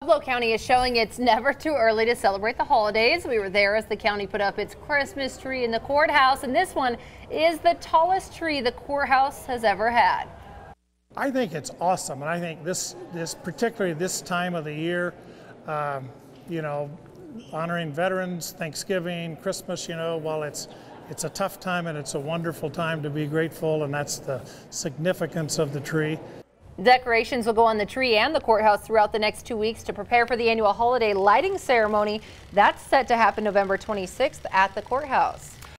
Pueblo County is showing it's never too early to celebrate the holidays. We were there as the county put up its Christmas tree in the courthouse, and this one is the tallest tree the courthouse has ever had. I think it's awesome, and I think this particularly this time of the year, you know, honoring veterans, Thanksgiving, Christmas, you know, while it's a tough time and it's a wonderful time to be grateful, and that's the significance of the tree. Decorations will go on the tree and the courthouse throughout the next 2 weeks to prepare for the annual holiday lighting ceremony. That's set to happen November 26th at the courthouse.